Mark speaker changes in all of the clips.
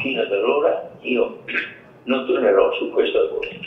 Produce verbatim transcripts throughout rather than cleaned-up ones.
Speaker 1: fino ad allora io non tornerò su questo argomento.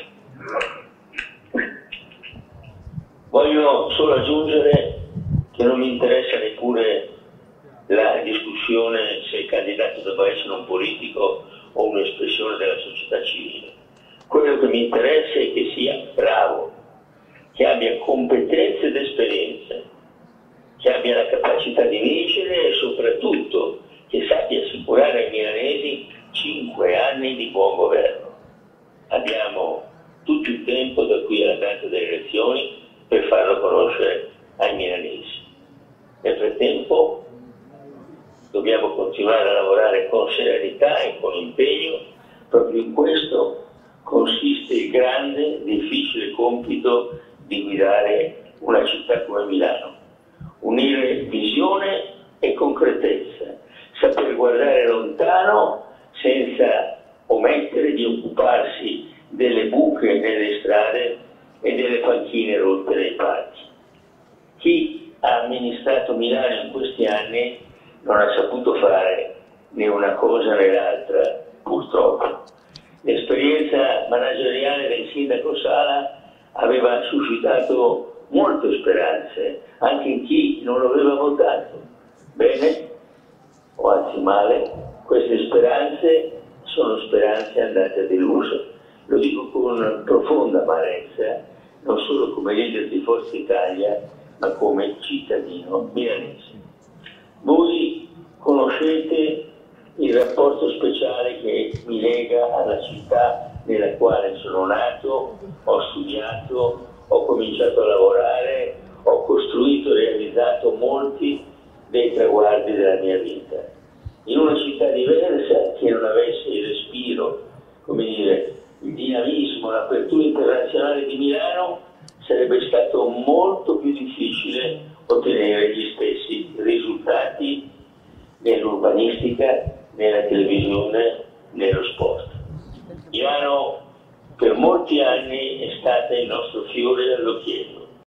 Speaker 1: Voglio solo aggiungere che non mi interessa neppure la discussione se il candidato debba essere un politico o un'espressione della società civile. Quello che mi interessa è che sia bravo, che abbia competenze ed esperienze, che abbia la capacità di vincere e soprattutto che sappia assicurare ai milanesi cinque anni di buon governo. Abbiamo tutto il tempo da qui alla data delle elezioni per farlo conoscere ai milanesi. Nel frattempo dobbiamo continuare a lavorare con serenità e con impegno. Proprio in questo consiste il grande, difficile compito di guidare una città come Milano. Unire visione e concretezza, saper guardare lontano senza omettere di occuparsi delle buche nelle strade e delle panchine rotte nei parchi. Chi ha amministrato Milano in questi anni non ha saputo fare né una cosa né l'altra, purtroppo. L'esperienza manageriale del sindaco Sala aveva suscitato molte speranze, anche in chi non lo aveva votato. Bene, o anzi male, queste speranze sono speranze andate a deluso. Lo dico con profonda amarezza, non solo come leader di Forza Italia, ma come cittadino milanese. Voi conoscete il rapporto speciale che mi lega alla città nella quale sono nato, ho studiato, ho cominciato a lavorare, ho costruito e realizzato molti dei traguardi della mia vita. In una città diversa, che non avesse il respiro, come dire, il dinamismo, l'apertura internazionale di Milano, sarebbe stato molto più difficile ottenere gli stessi risultati nell'urbanistica, nella televisione, nello sport. Milano per molti anni è stata il nostro fiore all'occhiello.